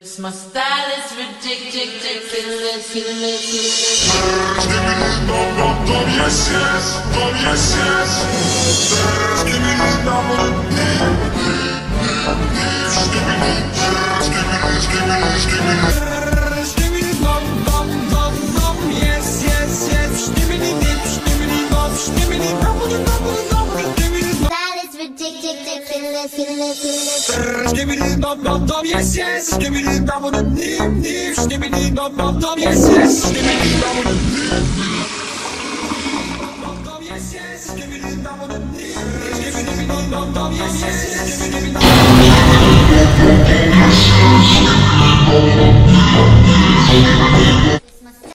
My style is ridiculous. Yes, yes, yes, yes. Give me the dum dum dum, yes yes. Give me the dum dum dim dim. Give me the dum dum dum, yes yes. Give me the dum dum dum, yes yes. Give me the dum dum dim. Give me the dum dum, yes yes. Give me the dum dum, yes yes.